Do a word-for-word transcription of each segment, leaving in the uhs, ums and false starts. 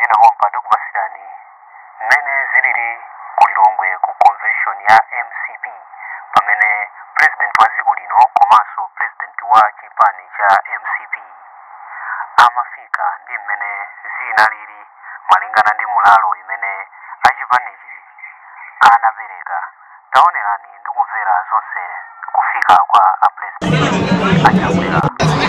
ino bomba tukubasirani mmene zilili kulilongwe ku convention ya M C P pamene president wa dziko lino komanso president wa chipani cha M C P amafika ndi mmene zinalili malingana ndi mulalo imene achipanichi anapereka. Taonerani ndi kumvera zonse kufika kwa a president achakwera.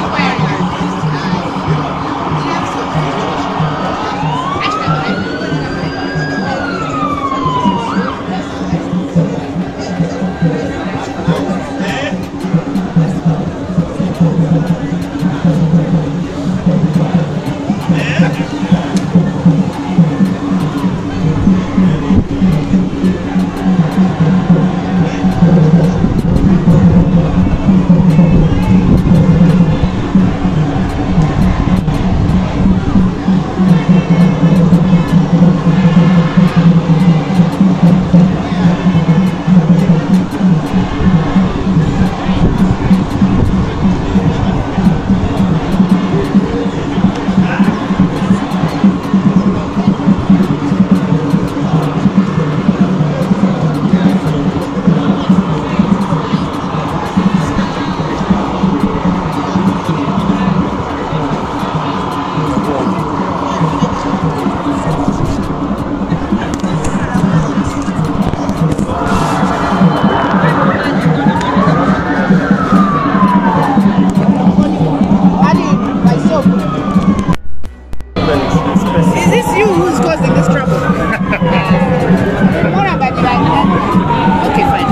Is this you who's causing this trouble? What about you like that? Okay, fine.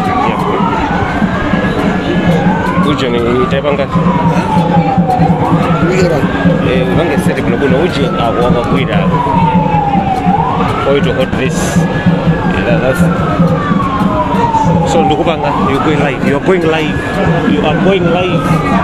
Uji ni itapanga. Wira. Eh, wange sete kuna kuna uji awa wira. Oil to hot this. Yeah, that's. So ndukupanga, you're going live. You're going live. You are going live.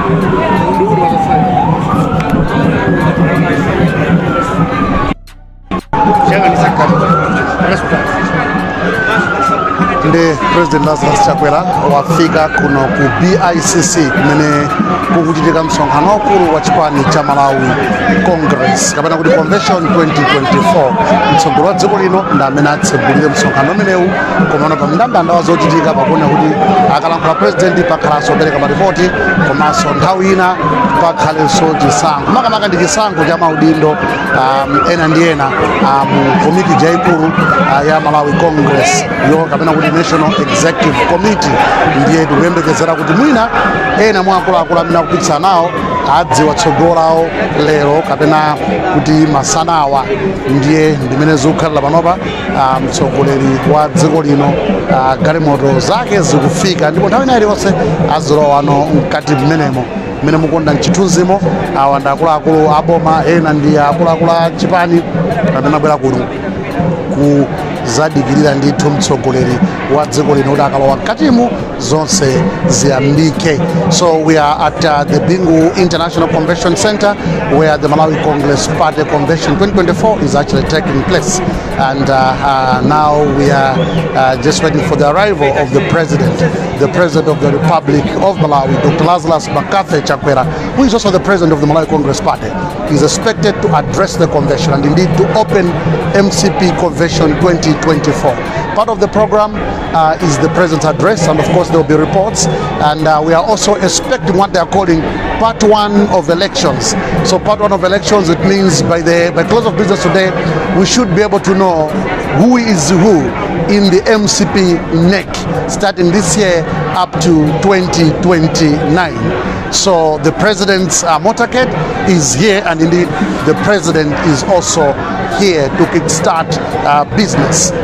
Ndi President Lazarus Chakwera wafika kuno ku B I C C kumene kukuchitika msonkhano ukulu wa chipani cha Malawi Congress kapena kuti Convention twenty twenty-four. Mtsogolo wa dziko lino ndi amene atsegulire msonkhano umenewu komanso pa mndandanda wa zochitika pakuona kuti akalankhula president pakhalanso opereka maripoti komanso nthawi ina pakhalenso chisankho makamaka ndi chisankho cha maudindo um, ena ndi ena mu um, komiti yayikulu uh, ya Malawi Congress yo kapena kuti National Executive Committee ndiye tikuyembekezera kuti mwina ena mwa akuluakulu amene akupitisa nawo adziwa tsogolo lawo lero kapena kuti masanawa ndiye ndimene zikukhalira panopa mtsogoleri wa dziko lino galimoto zake zikufika ndipo nthawi ina iliyonse azilowa ano mkati mmenemo mmene mukonda mchithunzimo awa ndi akuluakulu aboma ena ndi akuluakulu a chipani kapena bwera kuno ku zadikirira ndithu mtsogoleri wa dziko lino kuti akalowa mkatimu zonse ziyambike. So we are at uh, the Bingu International Convention Center where the Malawi Congress Party Convention twenty twenty-four is actually taking place, and uh, uh, now we are uh, just waiting for the arrival of the president, the president of the Republic of Malawi, Doctor Lazarus Makathe Chakwera, who is also the president of the Malawi Congress Party. He is expected to address the convention and indeed to open M C P Convention twenty twenty-four. Part of the program uh, is the president's address, and of course there will be reports, and uh, we are also expecting what they are calling part one of elections. So part one of elections, it means by the by close of business today we should be able to know who is who in the M C P N E C starting this year up to twenty twenty-nine. So the president's uh, motorcade is here, and indeed the president is also here to kickstart uh, business.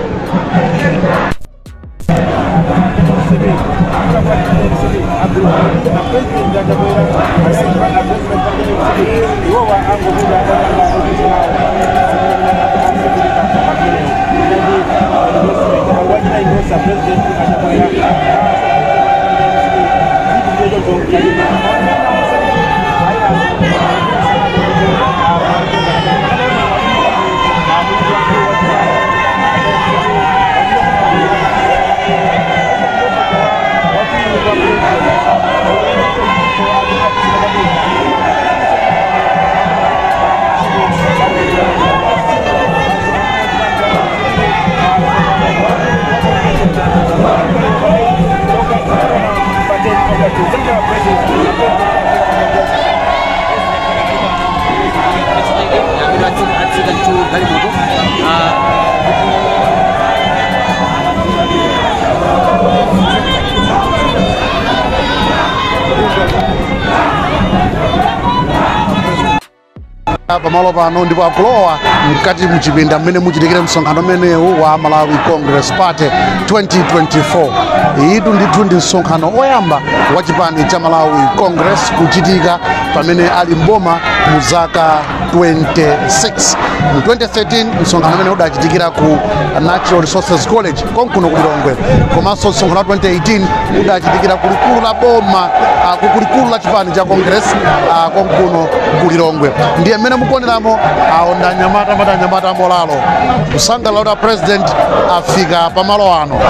pamalo pano ndipo akulowa mkati mchipinda mmene muchitikire msonkhano umenewu wa Malawi Congress Party twenty twenty-four. Itu ndithu ndi msonkhano oyamba wa chipani cha Malawi Congress kuchitika pamene ali mboma mu zaka twenty-six. Mu twenty thirteen msonkhano umene udachitikira ku Natural Resources College konkuno ku Lilongwe. Komanso msonkhano wa twenty eighteen udachitikira ku likulu la boma ku likulu la chipani cha Congress konkuno ku Lilongwe. Ndiye mmene mukuoneramo aonda nyamata mata nyamata molalo kusangalala president afika pamalo ano.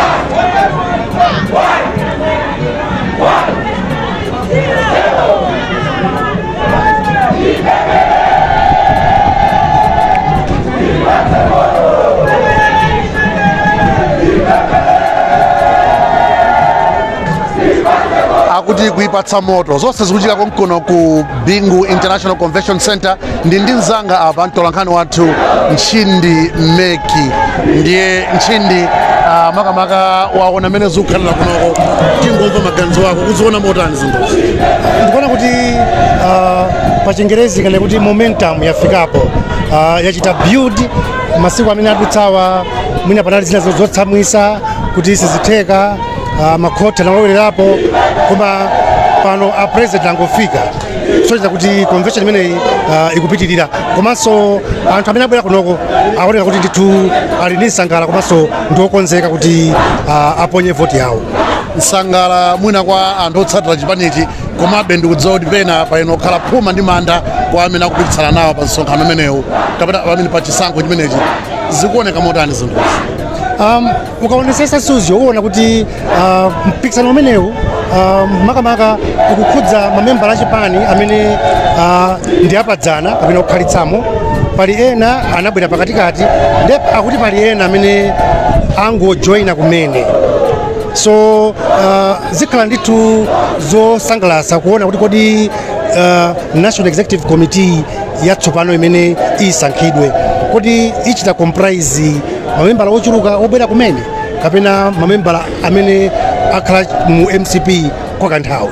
Akuti kuipatsa moto zonse zikuchitika konkuno ku Bingu International Convention Center ndi ndi nzanga apa mtolankhani wathu Nchindi Meki. Ndiye Nchindi uh, makamaka waona mene zikukhalira kunoko tingomva maganizo wako kuziona motani zinthu. Ndikuona kuti uh, pa Chingerezi kana kuti momentum yafikapo uh, yachita build masiku amene adutsawa mwina panali zina zotsamwisa kuti sizitheka uh, makhotha nalowerapo koma pano a president angofika sochita kuti convention imeneyi uh, ikupitirira komanso anthu amene abwera kunoko aoneka kuti ndithu ali ndi nsangala komanso ndiokonzeka kuti uh, aponye voti yawo. Nsangala mwina kwa anthu otsatira chipanichi komabe ndikudziwa kuti pena paino khala phuma ndi manda kwa amene akupikisana nawo pa msonkhano umenewu kapena pamene pa chisankho chimenechi zikuoneka motani zinthu. Um, ukaonesesa Suzy uona kuti uh, mpikisano umenewu uh, makamaka ukukhudza mamembala achipani amene uh, ndi apadzana kapena okhalitsamo. Pali ena anabwera pakatikati ndipo akuti pali ena amene angojoyina kumene. So uh, zikhala ndithu zosangalatsa kuona kuti kodi uh, National Executive Committee yatsopano imene isankhidwe kodi ichita comprise mamembala ochuluka obwera kumene kapena mamembala amene akhala mu M C P kwa kanthawi.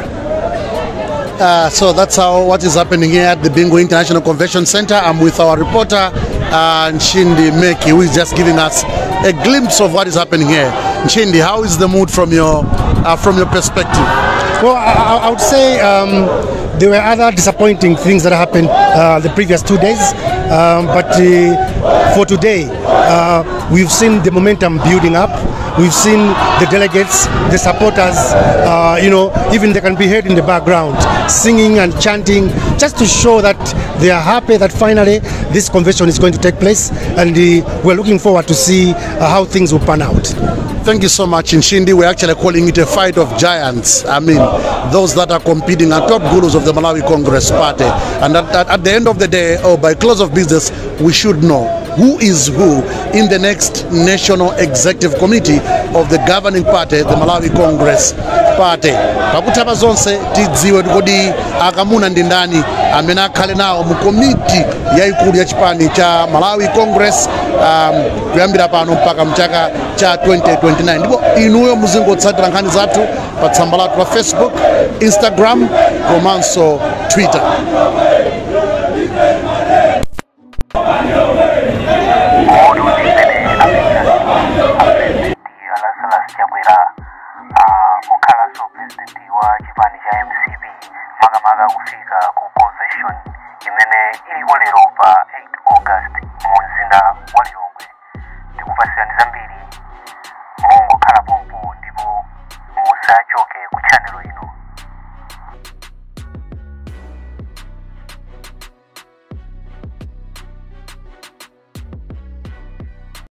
Uh, so that's how what is happening here at the Bingu International Convention Center. I'm with our reporter uh, Nchindi Meki, who is just giving us a glimpse of what is happening here. Nchindi, how is the mood from your uh, from your perspective? Well, I, I would say um, there were other disappointing things that happened uh, the previous two days, um, but uh, for today uh, we've seen the momentum building up. We've seen the delegates, the supporters, uh, you know, even they can be heard in the background singing and chanting just to show that they are happy that finally this convention is going to take place, and uh, we're looking forward to see uh, how things will pan out. Thank you so much, Nchindi. We're actually calling it a fight of giants. I mean, those that are competing are top gurus of the Malawi Congress Party. And at, at, at the end of the day, or by close of business, we should know who is who in the next National Executive Committee of the governing party, the Malawi Congress Party. Pakutapa zonse tidziwe kodi akamuna ndi ndani amene akhale nawo mu komiti yaikulu ya chipani cha Malawi Congress um, kuyambira pano mpaka mchaka cha twenty twenty-nine. Ndipo inuyo muzingotsatira nkhani zathu pa tsamba lathu la Facebook, Instagram komanso Twitter. President wa chipani cha M C P makamaka kufika ku convention imene iliko lero pa eight August mu mzinda wa Lilongwe. Ndikupasirani zambiri mungokhala pompo ndipo musachoke ku channel ino.